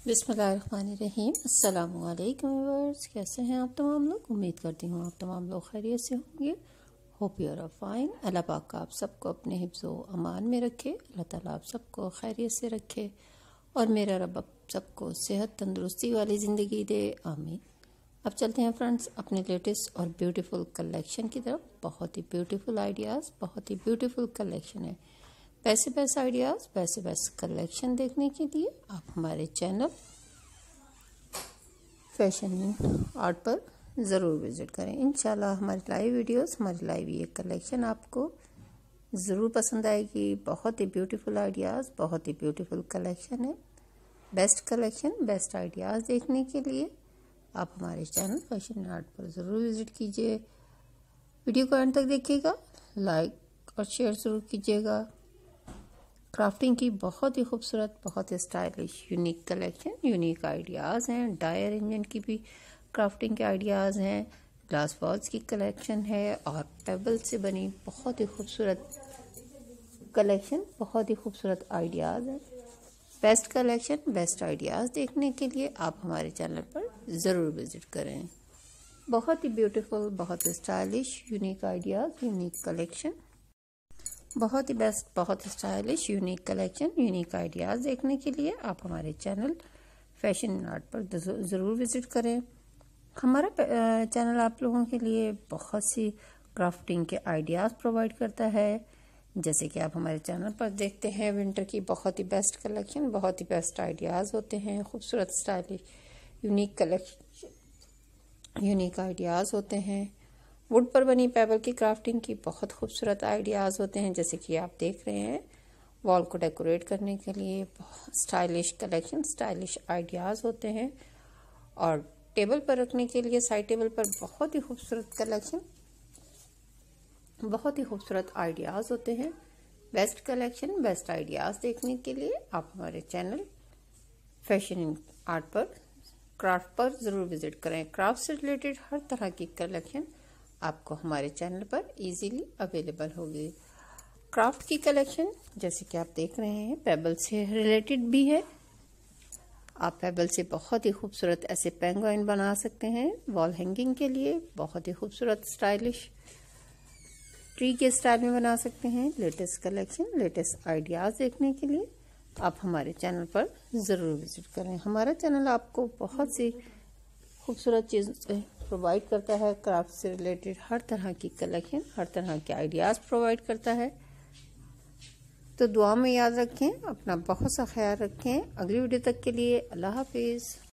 बिस्मिल्लाहिर्रहमानिर्रहीम। अस्सलामुअलैकुम व्यूअर्स, कैसे हैं आप तमाम लोग। उम्मीद करती हूँ आप तमाम लोग खैरियत से होंगे। Hope you are fine. अल्लाह पाक आप सबको अपने हिफ्ज़ो अमान में रखे। अल्लाह ताला आप सबको खैरियत से रखे और मेरा रब आप सबको सेहत तंदुरुस्ती वाली ज़िंदगी दे, आमीन। अब चलते हैं फ्रेंड्स अपने लेटेस्ट और ब्यूटीफुल कलेक्शन की तरफ। बहुत ही ब्यूटीफुल आइडियाज़, बहुत ही ब्यूटीफुल कलेक्शन है। वैसे बेस्ट आइडियाज़, वैसे बेस्ट कलेक्शन देखने के लिए आप हमारे चैनल फैशन आर्ट पर ज़रूर विज़िट करें। इंशाल्लाह हमारी लाइव वीडियोस, हमारी लाइव ये कलेक्शन आपको ज़रूर पसंद आएगी। बहुत ही ब्यूटीफुल आइडियाज़, बहुत ही ब्यूटीफुल कलेक्शन है। बेस्ट कलेक्शन, बेस्ट आइडियाज़ देखने के लिए आप हमारे चैनल फैशन आर्ट पर ज़रूर विज़िट कीजिए। वीडियो को अंत तक देखिएगा, लाइक और शेयर ज़रूर कीजिएगा। क्राफ्टिंग की बहुत ही खूबसूरत, बहुत ही stylish, unique collection, unique ideas हैं। डायर इंजन की भी क्राफ्टिंग के आइडियाज़ हैं। ग्लास वॉल्स की कलेक्शन है और पेबल से बनी बहुत ही खूबसूरत कलेक्शन, बहुत ही खूबसूरत आइडियाज़ हैं। बेस्ट कलेक्शन, बेस्ट आइडियाज़ देखने के लिए आप हमारे चैनल पर ज़रूर विज़िट करें। बहुत ही ब्यूटीफुल, बहुत ही stylish, unique ideas, unique collection, बहुत ही बेस्ट, बहुत ही stylish, unique collection, unique ideas देखने के लिए आप हमारे चैनल फैशन आर्ट पर ज़रूर विज़िट करें। हमारा चैनल आप लोगों के लिए बहुत सी क्राफ्टिंग के आइडियाज़ प्रोवाइड करता है। जैसे कि आप हमारे चैनल पर देखते हैं, विंटर की बहुत ही बेस्ट कलेक्शन, बहुत ही बेस्ट आइडियाज़ होते हैं। खूबसूरत, stylish, unique collection, unique ideas होते हैं। वुड पर बनी पेबल की क्राफ्टिंग की बहुत खूबसूरत आइडियाज़ होते हैं। जैसे कि आप देख रहे हैं, वॉल को डेकोरेट करने के लिए स्टाइलिश कलेक्शन, स्टाइलिश आइडियाज़ होते हैं। और टेबल पर रखने के लिए, साइड टेबल पर बहुत ही खूबसूरत कलेक्शन, बहुत ही खूबसूरत आइडियाज़ होते हैं। बेस्ट कलेक्शन, बेस्ट आइडियाज़ देखने के लिए आप हमारे चैनल फैशन आर्ट पर, क्राफ्ट पर ज़रूर विज़िट करें। क्राफ्ट से रिलेटेड हर तरह की कलेक्शन आपको हमारे चैनल पर इजीली अवेलेबल होगी। क्राफ्ट की कलेक्शन जैसे कि आप देख रहे हैं, पेबल से रिलेटेड भी है। आप पेबल से बहुत ही खूबसूरत ऐसे पेंगुइन बना सकते हैं वॉल हैंगिंग के लिए। बहुत ही खूबसूरत, स्टाइलिश ट्री के स्टाइल में बना सकते हैं। लेटेस्ट कलेक्शन, लेटेस्ट आइडियाज़ देखने के लिए आप हमारे चैनल पर ज़रूर विज़िट करें। हमारा चैनल आपको बहुत सी खूबसूरत चीज़ें प्रोवाइड करता है। क्राफ्ट से रिलेटेड हर तरह की कलेक्शन, हर तरह के आइडियाज़ प्रोवाइड करता है। तो दुआ में याद रखें, अपना बहुत सा ख्याल रखें। अगली वीडियो तक के लिए अल्लाह हाफिज़।